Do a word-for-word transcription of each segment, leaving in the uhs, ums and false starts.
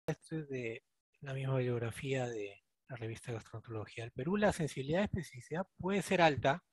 Esto es de la misma bibliografía de la revista de Gastroenterología del Perú. La sensibilidad de especificidad puede ser alta,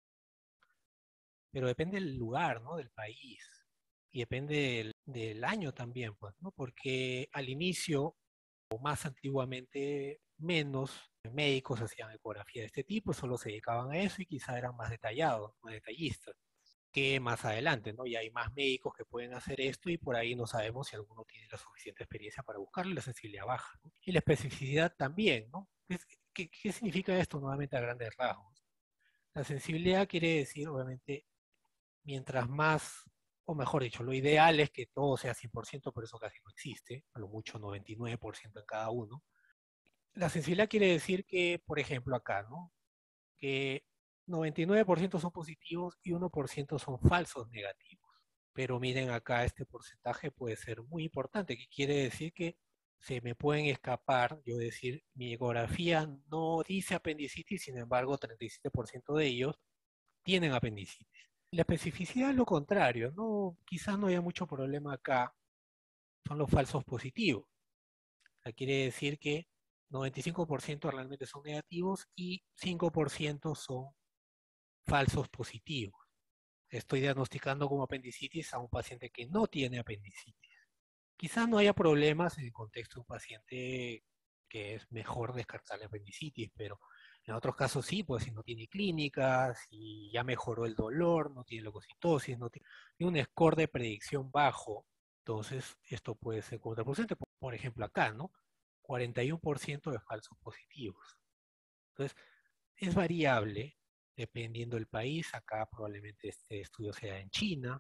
pero depende del lugar, ¿no? Del país. Y depende del, del año también, pues, ¿no? Porque al inicio, o más antiguamente, menos médicos hacían ecografía de este tipo, solo se dedicaban a eso y quizá eran más detallados, más detallistas que más adelante, ¿no? Y hay más médicos que pueden hacer esto y por ahí no sabemos si alguno tiene la suficiente experiencia para buscarlo y la sensibilidad baja, ¿no? Y la especificidad también, ¿no? ¿Qué, qué, qué significa esto nuevamente a grandes rasgos? La sensibilidad quiere decir, obviamente, mientras más, o mejor dicho, lo ideal es que todo sea cien por ciento, por eso casi no existe, a lo mucho noventa y nueve por ciento en cada uno. La sensibilidad quiere decir que, por ejemplo, acá, ¿no? Que noventa y nueve por ciento son positivos y uno por ciento son falsos negativos. Pero miren acá, este porcentaje puede ser muy importante, que quiere decir que se me pueden escapar, yo decir, mi ecografía no dice apendicitis, sin embargo, treinta y siete por ciento de ellos tienen apendicitis. La especificidad es lo contrario, no, quizás no haya mucho problema acá, son los falsos positivos. O sea, quiere decir que noventa y cinco por ciento realmente son negativos y cinco por ciento son falsos positivos. Estoy diagnosticando como apendicitis a un paciente que no tiene apendicitis. Quizás no haya problemas en el contexto de un paciente que es mejor descartar la apendicitis, pero en otros casos sí, pues si no tiene clínicas, si ya mejoró el dolor, no tiene leucocitosis, no tiene, tiene un score de predicción bajo, entonces esto puede ser contraproducente. Por ejemplo, acá, ¿no? cuarenta y uno por ciento de falsos positivos. Entonces, es variable dependiendo del país. Acá probablemente este estudio sea en China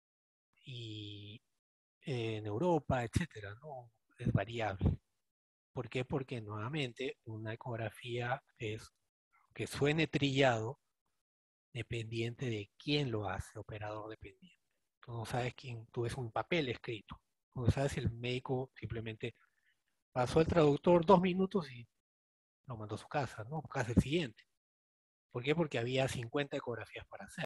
y en Europa, etcétera, ¿no? Es variable. ¿Por qué? Porque nuevamente una ecografía es que suene trillado dependiente de quién lo hace, operador dependiente. Tú no sabes quién, tú ves un papel escrito. Tú no sabes si el médico simplemente pasó el traductor dos minutos y lo mandó a su casa, ¿no? Casa el siguiente. ¿Por qué? Porque había cincuenta ecografías para hacer.